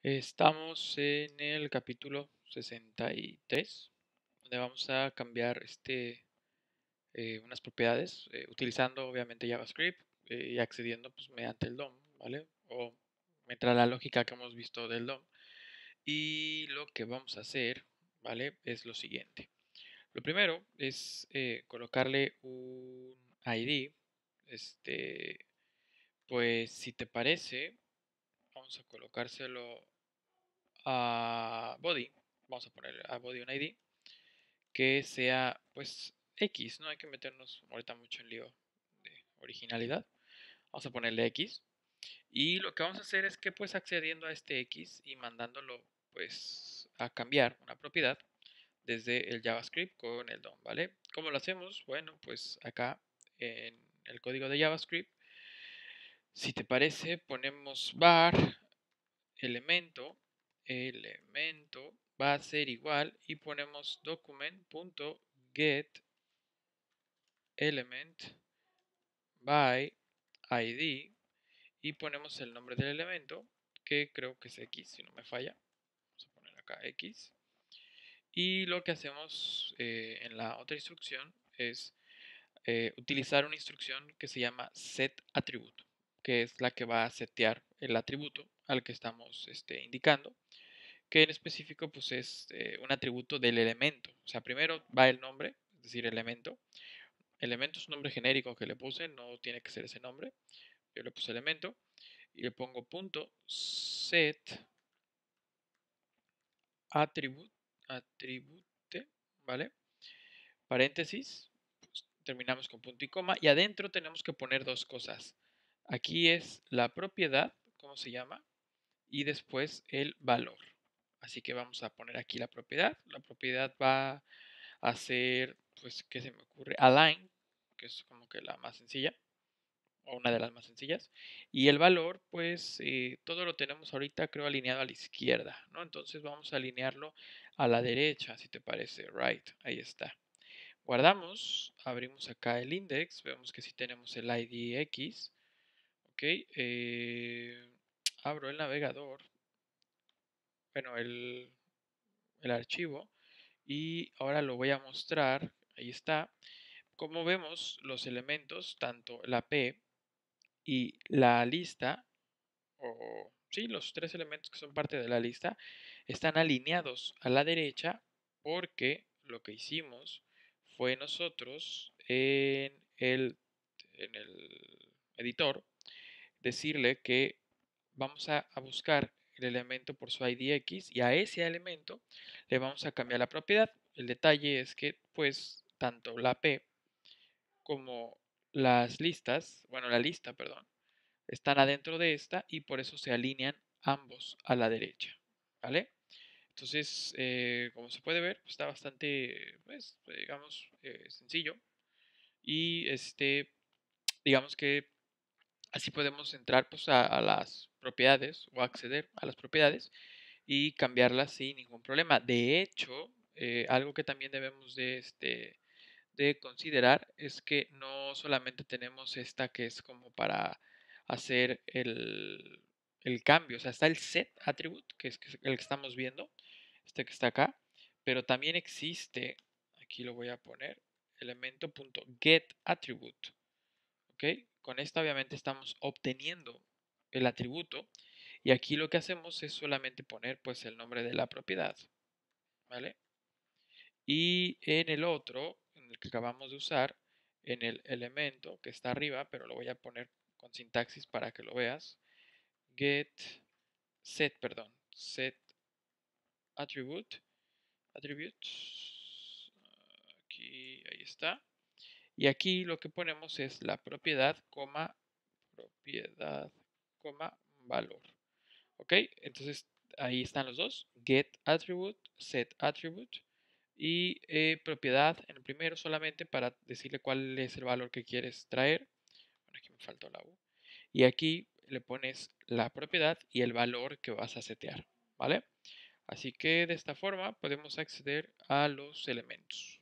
Estamos en el capítulo 63, donde vamos a cambiar unas propiedades utilizando obviamente JavaScript y accediendo pues, mediante el DOM, ¿vale? O mientras la lógica que hemos visto del DOM. Y lo que vamos a hacer, ¿vale? Es lo siguiente. Lo primero es colocarle un ID. Pues si te parece, vamos a colocárselo a body, vamos a poner a body un ID que sea pues X, no hay que meternos ahorita mucho en lío de originalidad, vamos a ponerle X y lo que vamos a hacer es que pues accediendo a este X y mandándolo pues a cambiar una propiedad desde el JavaScript con el DOM, ¿vale? ¿Cómo lo hacemos? Bueno, pues acá en el código de JavaScript, si te parece, ponemos var elemento va a ser igual y ponemos document.get element by id y ponemos el nombre del elemento que creo que es x si no me falla. Vamos a poner acá x y lo que hacemos en la otra instrucción es utilizar una instrucción que se llama setAttribute, que es la que va a setear el atributo al que estamos indicando, que en específico pues es un atributo del elemento. O sea, primero va el nombre, es decir, elemento. Elemento es un nombre genérico que le puse, no tiene que ser ese nombre. Yo le puse elemento y le pongo punto set attribute, ¿vale? Paréntesis, pues, terminamos con punto y coma y adentro tenemos que poner dos cosas. Aquí es la propiedad, ¿cómo se llama? Y después el valor. Así que vamos a poner aquí la propiedad. La propiedad va a ser, pues, ¿qué se me ocurre? Align, que es como que la más sencilla, o una de las más sencillas. Y el valor, pues, todo lo tenemos ahorita, creo, alineado a la izquierda, ¿no? Entonces vamos a alinearlo a la derecha, si te parece, right, ahí está. Guardamos, abrimos acá el index, vemos que sí tenemos el ID X, ok, abro el navegador, bueno, el archivo y ahora lo voy a mostrar, ahí está. Como vemos, los elementos, tanto la P y la lista, o sí, los tres elementos que son parte de la lista, están alineados a la derecha porque lo que hicimos fue nosotros en el editor decirle que vamos a buscar el elemento por su ID X y a ese elemento le vamos a cambiar la propiedad. El detalle es que pues tanto la P como las listas, bueno, la lista, perdón, están adentro de esta y por eso se alinean ambos a la derecha, ¿vale? Entonces, como se puede ver, está bastante, pues, digamos, sencillo y digamos que así podemos entrar pues, a las propiedades o acceder a las propiedades y cambiarlas sin ningún problema. De hecho, algo que también debemos de considerar es que no solamente tenemos esta que es como para hacer el cambio, o sea, está el set attribute, que es el que estamos viendo, este que está acá, pero también existe, aquí lo voy a poner, elemento.getAttribute, ¿ok? Con esta obviamente estamos obteniendo el atributo y aquí lo que hacemos es solamente poner pues el nombre de la propiedad, ¿vale? Y en el otro, en el que acabamos de usar, en el elemento que está arriba, pero lo voy a poner con sintaxis para que lo veas, set attribute, aquí, ahí está. Y aquí lo que ponemos es la propiedad, valor. ¿Ok? Entonces ahí están los dos, setAttribute y propiedad en el primero solamente para decirle cuál es el valor que quieres traer. Bueno, aquí me faltó la U. Y aquí le pones la propiedad y el valor que vas a setear, ¿vale? Así que de esta forma podemos acceder a los elementos.